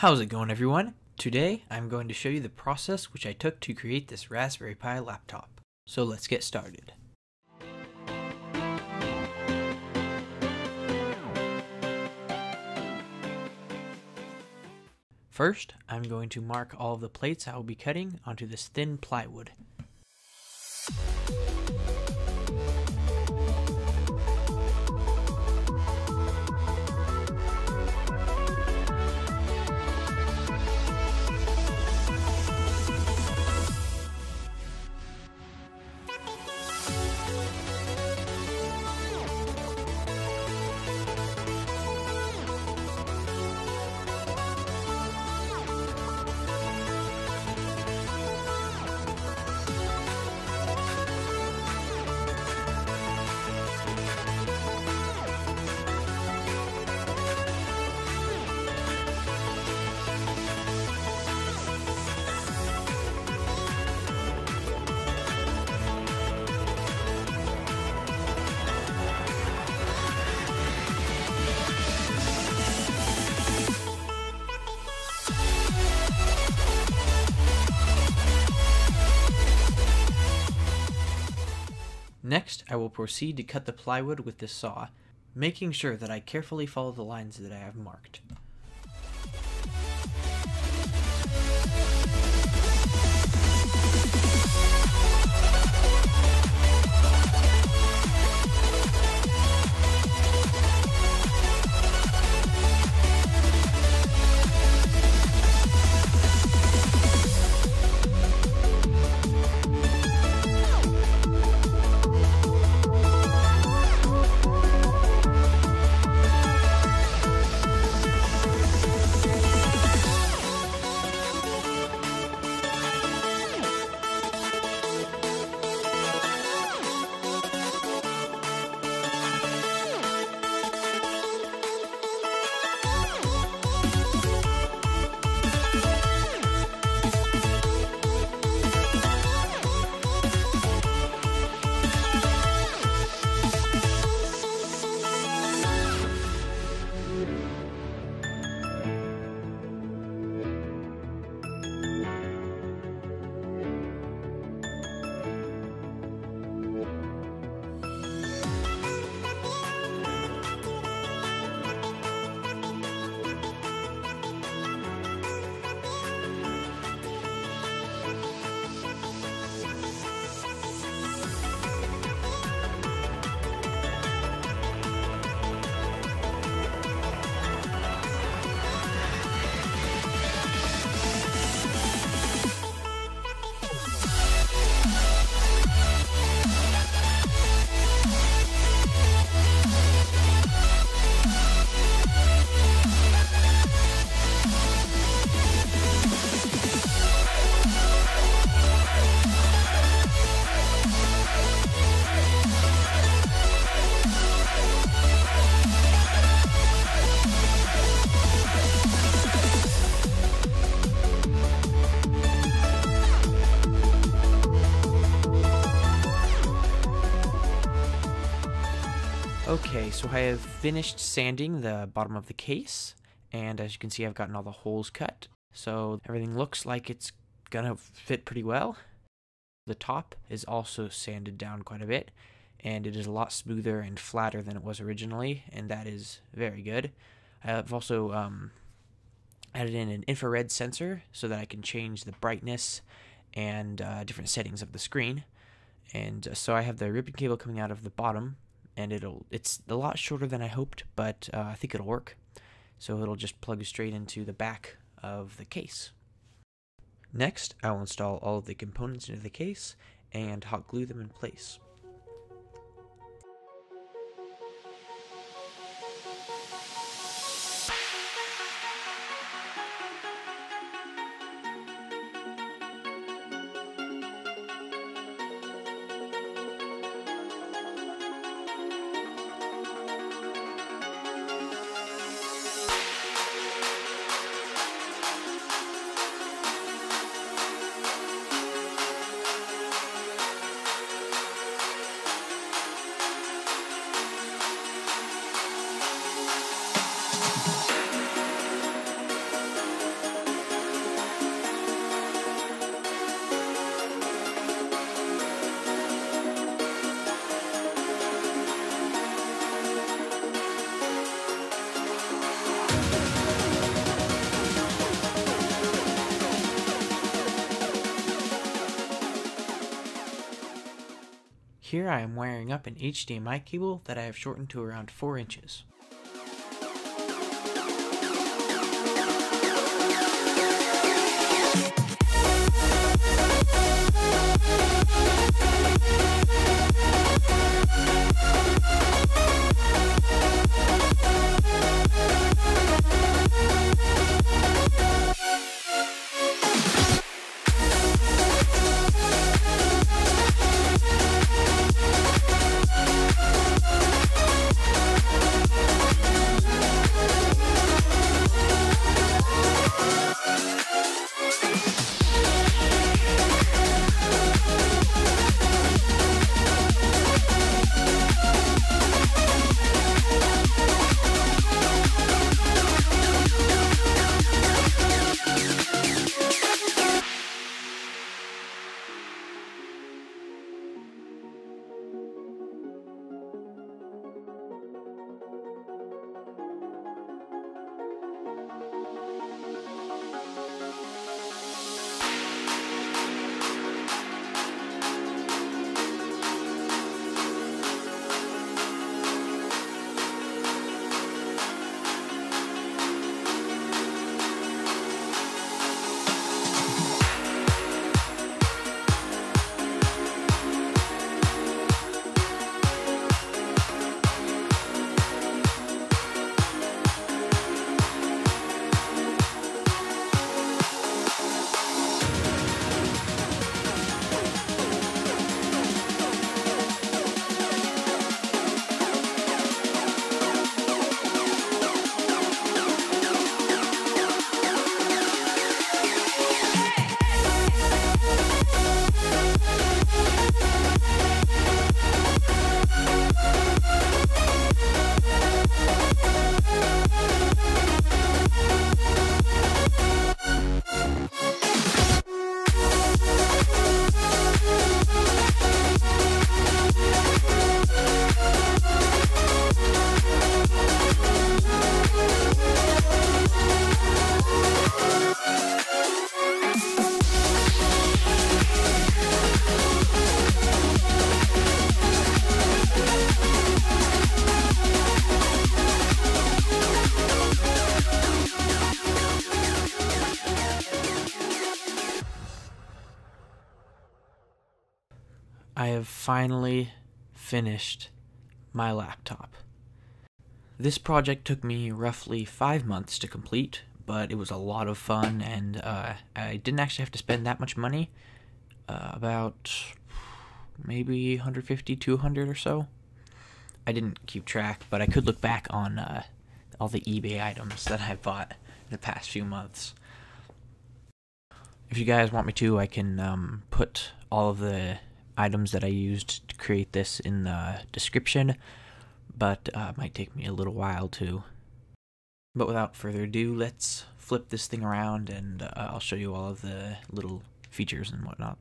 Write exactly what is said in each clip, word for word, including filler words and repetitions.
How's it going, everyone? Today I'm going to show you the process which I took to create this Raspberry Pi laptop. So let's get started. First, I'm going to mark all of the plates I will be cutting onto this thin plywood. Next, I will proceed to cut the plywood with this saw, making sure that I carefully follow the lines that I have marked. Okay, so I have finished sanding the bottom of the case, and as you can see I've gotten all the holes cut, so everything looks like it's gonna fit pretty well. The top is also sanded down quite a bit, and it is a lot smoother and flatter than it was originally, and that is very good. I've also um, added in an infrared sensor so that I can change the brightness and uh, different settings of the screen, and uh, so I have the ribbon cable coming out of the bottom, and it'll it's a lot shorter than I hoped, but uh, I think it'll work. So it'll just plug straight into the back of the case. Next, I will install all of the components into the case and hot glue them in place. Here I am wiring up an H D M I cable that I have shortened to around four inches. I have finally finished my laptop. This project took me roughly five months to complete, but it was a lot of fun, and uh, I didn't actually have to spend that much money. Uh, about maybe one hundred fifty, two hundred or so. I didn't keep track, but I could look back on uh, all the eBay items that I bought in the past few months. If you guys want me to, I can um, put all of the items that I used to create this in the description, but uh, it might take me a little while to. But without further ado, let's flip this thing around and uh, I'll show you all of the little features and whatnot.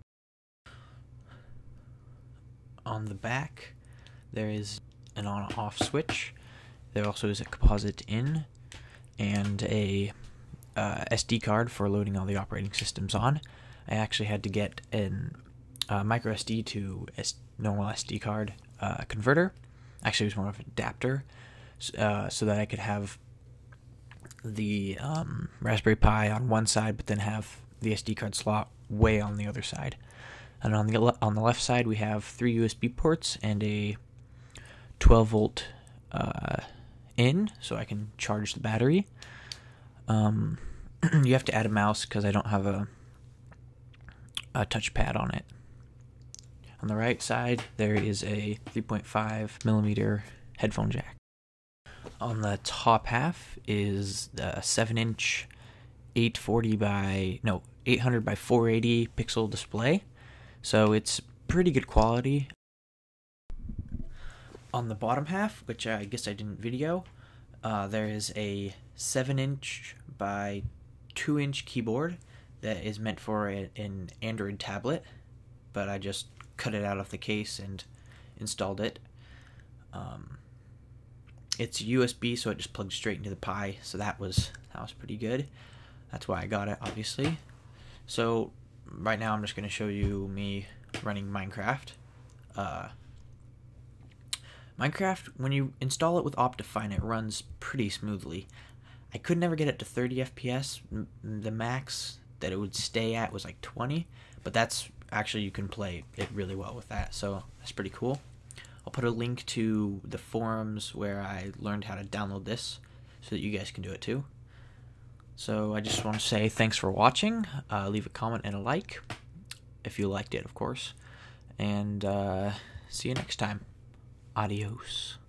On the back, there is an on-off switch. There also is a composite in and a uh, S D card for loading all the operating systems on. I actually had to get an uh, micro S D to S normal S D card uh, converter. Actually, it was more of an adapter, uh, so that I could have the um, Raspberry Pi on one side, but then have the S D card slot way on the other side. And on the le on the left side, we have three U S B ports and a twelve volt uh, in, so I can charge the battery. Um, you have to add a mouse because I don't have a a touchpad on it. On the right side, there is a three point five millimeter headphone jack. On the top half is the seven inch eight forty by no eight hundred by four eighty pixel display, so it's pretty good quality. On the bottom half, which I guess I didn't video, uh, there is a seven inch by two inch keyboard that is meant for a, an Android tablet, but I just cut it out of the case and installed it. Um, it's U S B, so it just plugs straight into the Pi, so that was that was pretty good. That's why I got it, obviously. So right now I'm just going to show you me running Minecraft. Uh, Minecraft, when you install it with Optifine, it runs pretty smoothly. I could never get it to thirty F P S. The max that it would stay at was like twenty, but that's actually, you can play it really well with that, so that's pretty cool. I'll put a link to the forums where I learned how to download this so that you guys can do it too. So I just want to say thanks for watching. Uh, leave a comment and a like if you liked it, of course. And uh, see you next time. Adios.